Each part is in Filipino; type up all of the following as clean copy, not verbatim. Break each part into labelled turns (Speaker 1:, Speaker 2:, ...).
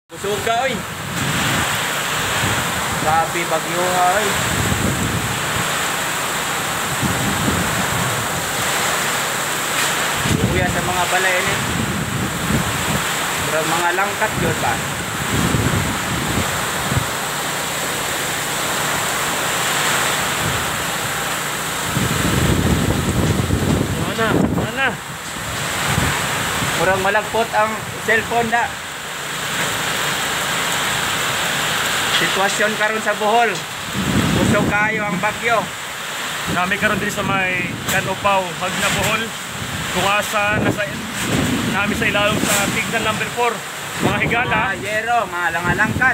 Speaker 1: Busog ka, oy. Grabe, bagyo nga, oy. Kuya sa mga balay ni. Pero mga langkat yun ba?
Speaker 2: Mana?
Speaker 1: Murang malagpot ang cellphone da. Sitwasyon karon sa Bohol. Busog kayo ang bagyo.
Speaker 2: Nami karon diri sa may Kanupaw, Hagna Bohol. Kung asa nami sa ilalong sa signal number 4. Mga higala,
Speaker 1: Mga yero, mga langalangkat.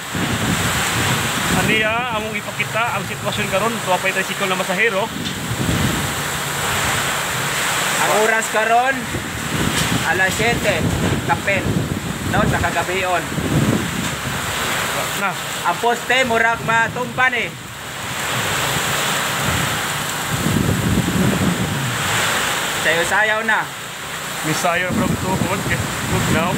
Speaker 2: aniya among ipakita ang sitwasyon karon. Tuwa pa tricycle na masahero.
Speaker 1: Ang oras karon alas 7 kapin. No, sa kagabion.
Speaker 2: Na,
Speaker 1: Ang poste murag matumpan eh. Sayaw-sayaw na.
Speaker 2: Messiah from Tuhod, good now.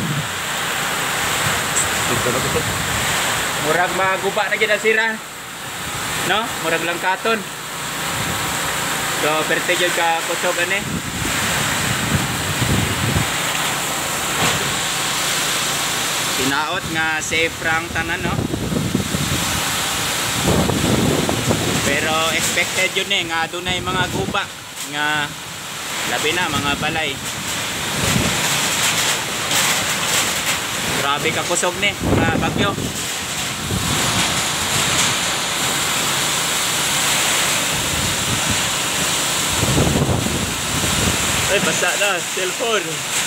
Speaker 1: Murag maguba na gid ang sira. No? Murag lang katon. So, perte gyud ka kusog ani. Tinaot nga safe rang tanan, no? Pero expected yun eh, nga dunay mga guba nga labi na mga balay. Grabe ka kusog ni mga bagyo. Ay, basa na cellphone.